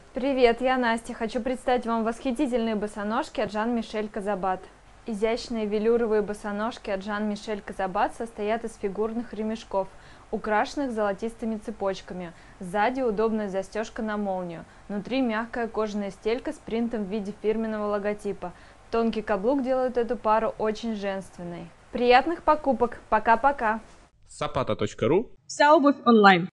Привет, я Настя. Хочу представить вам восхитительные босоножки от Жан-Мишель Казабат. Изящные велюровые босоножки от Жан-Мишель Казабат состоят из фигурных ремешков, украшенных золотистыми цепочками. Сзади удобная застежка на молнию. Внутри мягкая кожаная стелька с принтом в виде фирменного логотипа. Тонкий каблук делает эту пару очень женственной. Приятных покупок! Пока-пока! Sapata.ru. Вся обувь онлайн.